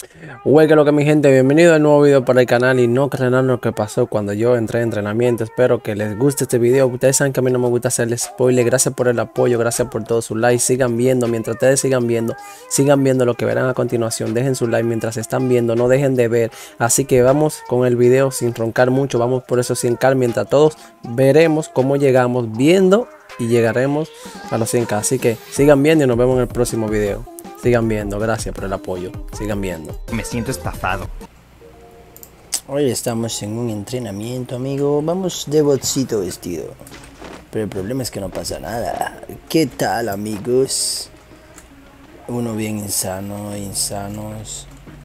Güey, que lo que mi gente, bienvenido al nuevo video para el canal y no creerán lo que pasó cuando yo entré en entrenamiento. Espero que les guste este video. Ustedes saben que a mí no me gusta hacerles spoiler. Gracias por el apoyo, gracias por todos sus likes. Sigan viendo, mientras ustedes sigan viendo lo que verán a continuación. Dejen su like mientras están viendo, no dejen de ver. Así que vamos con el video sin roncar mucho, vamos por esos 100k mientras todos veremos cómo llegamos viendo y llegaremos a los 100k. Así que sigan viendo y nos vemos en el próximo video. Sigan viendo, gracias por el apoyo. Sigan viendo. Me siento estafado. Hoy estamos en un entrenamiento, amigo. Vamos de botcito vestido. Pero el problema es que no pasa nada. ¿Qué tal, amigos? Uno bien insano, insanos.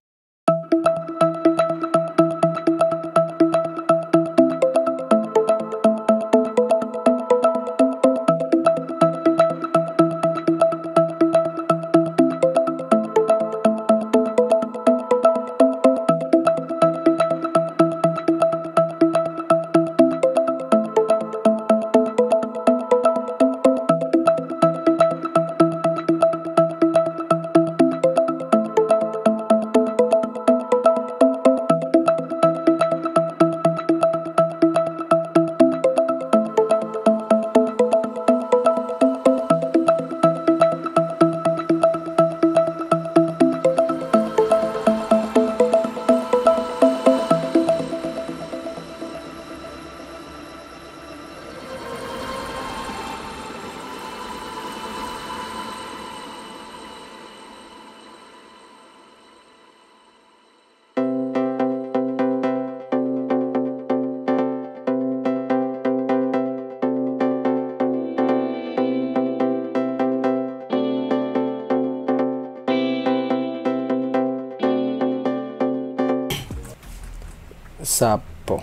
Sapo.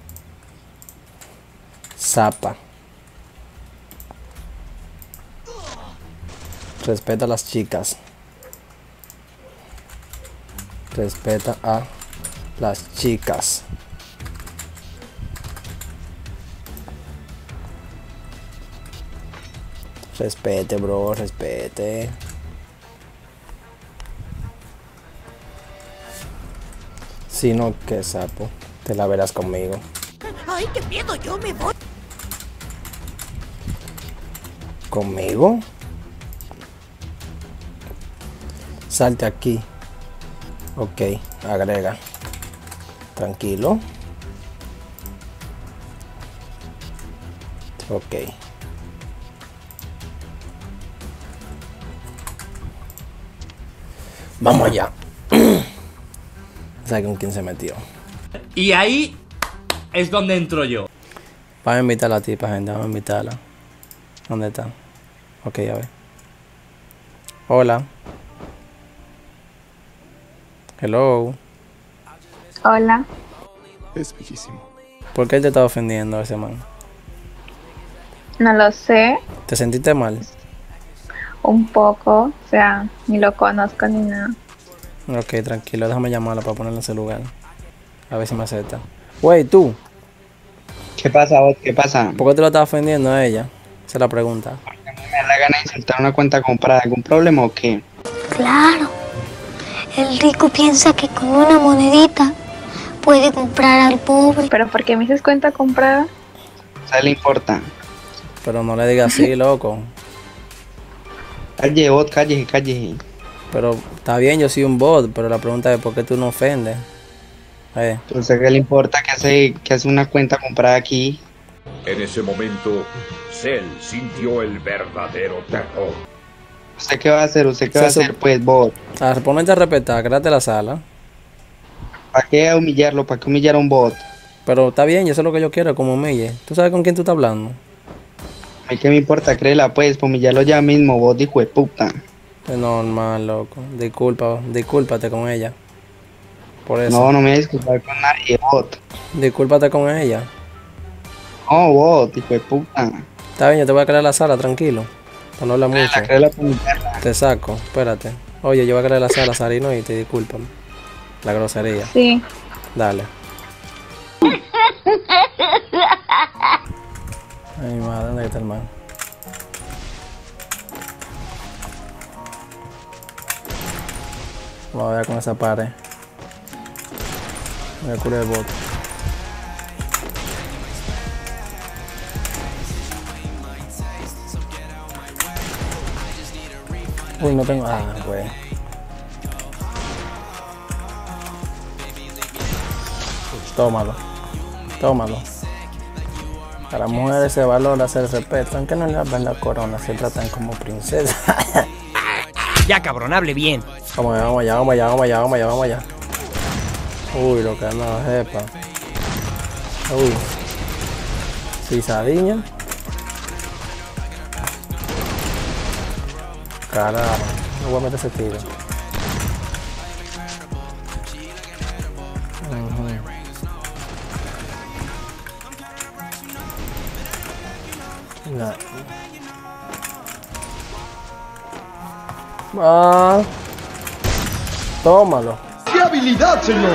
Zapa. Respeta a las chicas. Respeta a las chicas. Respete, bro, respete. Si no, que sapo. Te la verás conmigo. ¡Ay, qué miedo! ¡Yo me voy! ¿Conmigo? Salte aquí. Ok, agrega. Tranquilo. Ok. Vamos allá. ¿Sabes con quién se metió? Y ahí es donde entro yo. Vamos a invitar a la tipa, gente. Vamos a invitarla. ¿Dónde está? Ok, a ver. Hola. Hello. Hola, Es bellísimo. ¿Por qué él te está ofendiendo ese man? no lo sé, ¿Te sentiste mal? un poco, o sea, ni lo conozco ni nada. Ok, tranquilo. Déjame llamarla para ponerla en ese lugar. A ver si me acepta. Wey, tú. ¿Qué pasa, vos? ¿Qué pasa? ¿Por qué te lo estás ofendiendo a ella? Esa es la pregunta. ¿Me da la gana de insertar una cuenta comprada? ¿Algún problema o qué? Claro, el rico piensa que con una monedita puede comprar al pobre. Pero ¿por qué me dices cuenta comprada? ¿Sabes le importa? Pero no le digas así, loco. Calle, bot, calle, calle. Pero está bien, yo soy un bot, pero la pregunta es ¿por qué tú no ofendes? Entonces, ¿qué le importa que hace una cuenta comprada aquí? En ese momento, Cell sintió el verdadero terror. ¿Usted qué va a hacer? ¿Usted qué va a hacer, pues, bot? Ponete a respetar, quédate en la sala. ¿Para qué humillarlo? ¿Para qué humillar a un bot? Pero está bien, yo sé lo que yo quiero, como humille. ¿Tú sabes con quién tú estás hablando? ¿A qué me importa? Créela, pues, para humillarlo ya mismo, bot, hijo de puta. Es normal, loco. Discúlpate con ella. Por eso. No, no me voy a disculpar con nadie, bot. Discúlpate con ella. No, bot, hijo de puta. Está bien, yo te voy a crear la sala, tranquilo. Para no hablar mucho. Créela para humillarla. Te saco, espérate. Oye, yo voy a crear la sala, Sarino, y te disculpan. La grosería. Sí. Dale. Ay, madre, ¿dónde está el man? Vamos a ver con esa pared. Me curé el bot. Uy, no tengo. Ah, pues. Tómalo. Tómalo. A las mujeres se valora, se respeto, aunque no les ven la corona, se tratan como princesas. Ya, cabrón, hable bien. Vamos allá, vamos allá, vamos allá, vamos allá, vamos allá, vamos allá. Uy, lo que anda la jefa. Uy. Pisadilla. Carajo, no voy a meter ese tiro. No. Ah, tómalo. ¡Qué habilidad, señor!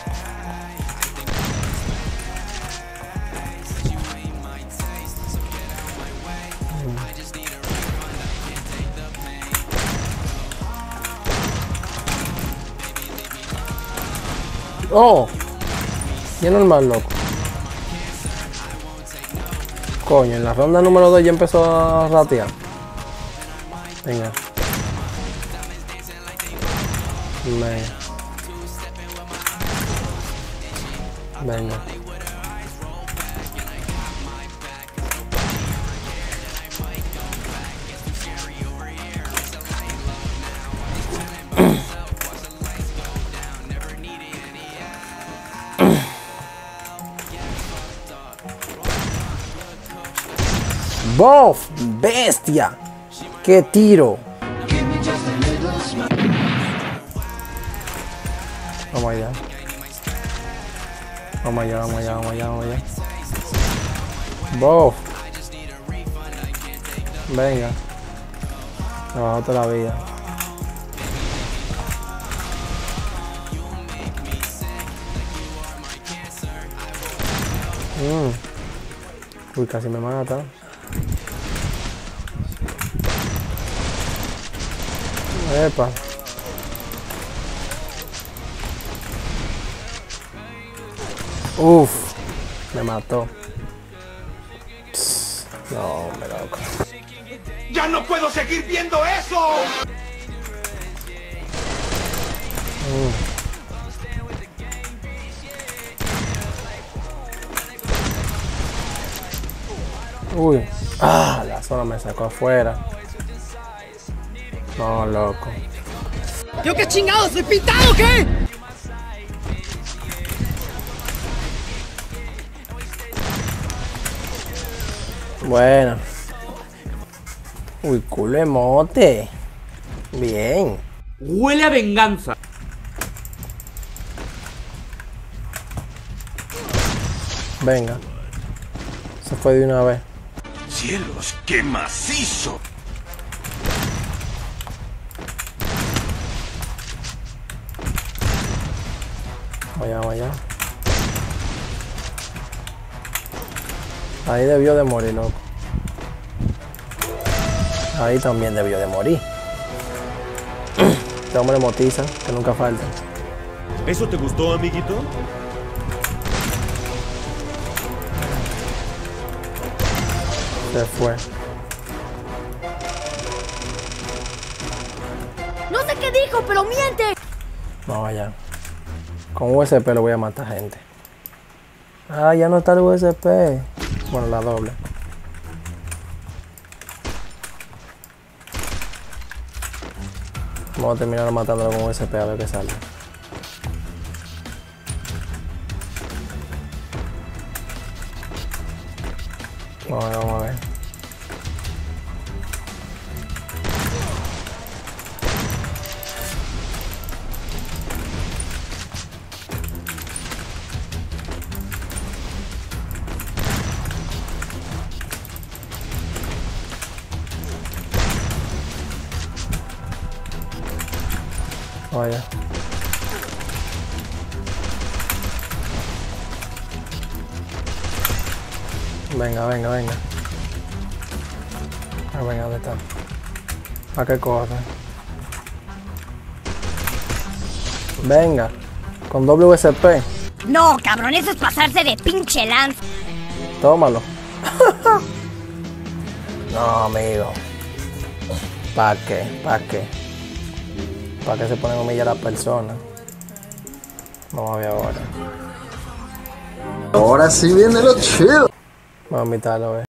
Oh, bien normal, loco. Coño, en la ronda número 2 ya empezó a ratear. Venga. Venga. ¡Bof! ¡Bestia! ¡Qué tiro! Vamos allá. Vamos allá, vamos allá, vamos allá, vamos allá. ¡Bof! Venga. Me bajó toda la vida. Uy, casi me mata. Epa. Uf, me mató. Psst, no, me loco. ¡Ya no puedo seguir viendo eso! Uy, la zona me sacó afuera. No, loco. ¿Yo qué chingados? ¿Soy pintado o qué? Bueno. Uy, culo de mote. Bien. Huele a venganza. Venga. Se fue de una vez. ¡Cielos, qué macizo! Vaya, vaya. Ahí debió de morir, loco. Ahí también debió de morir. Este hombre motiza, que nunca falta. ¿Eso te gustó, amiguito? Se fue. No sé qué dijo, pero miente. Vamos allá. Con USP lo voy a matar gente. Ah, ya no está el USP. Bueno, la doble. Vamos a terminar matándolo con USP a ver qué sale. Vamos a ver, vamos a ver. Vaya. Venga, venga, venga. Ah, venga, ¿dónde está? ¿A qué corre? Venga, con doble USP. No, cabrón, eso es pasarse de pinche lanza. Tómalo. No, amigo. ¿Para qué? ¿Para qué? ¿Para qué se ponen a humillar a las personas? Vamos a ver ahora. Ahora sí viene lo chido. Vamos a invitarlo a ver.